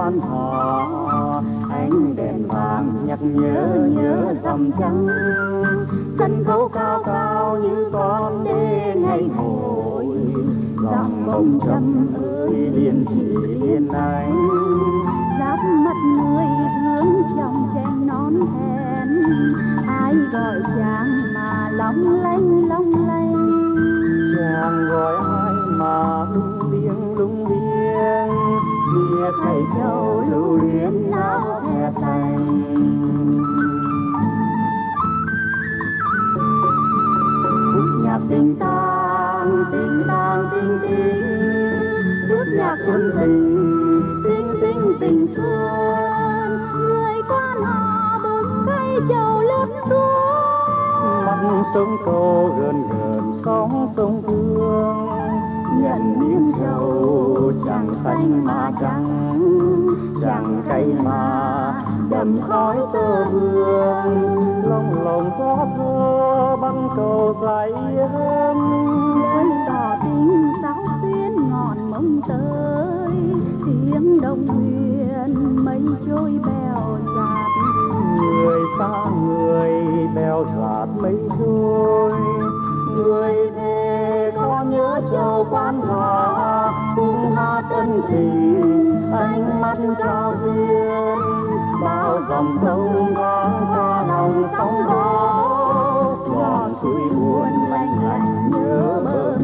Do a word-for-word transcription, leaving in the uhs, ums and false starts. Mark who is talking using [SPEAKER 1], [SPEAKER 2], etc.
[SPEAKER 1] quan họ, ánh đèn vàng nhắc nhớ nhớ dòng trắng. Sân khấu cao cao như con đê ngày hội, dòng bông trầm ơi liên chỉ liên anh.
[SPEAKER 2] Giáp mặt người thương trong chen nón hèn, ai gọi chàng mà long lanh long lanh.
[SPEAKER 1] Chàng gọi ai mà lung liêng lung liêng, kia thầy châu lưu luyến áo the xanh. Khúc nhạc tình tang tình tang tình tình, khúc nhạc xuân tình tình tình tình xuân.
[SPEAKER 2] Người quan họ bưng cây châu lướt xuống,
[SPEAKER 1] mắt sông cô gần gần sóng sông Hương. Nhận miếng châu chẳng xanh mà trắng, chẳng cay mà đậm khói tơ hương. Lòng lòng có thơ băng cầu dài hơn,
[SPEAKER 2] lời tỏ tình sao xuyên ngọn mông tới. Tiếng đồng huyền mây trôi bèo dạt,
[SPEAKER 1] người xa người bèo dạt mây trôi. Người về có nhớ châu quan họ, cung hát ân tình ánh mắt trao duyên. Bao dòng sông con qua lòng sóng gió, ngọn suối buồn lạnh lạnh nhớ bờ.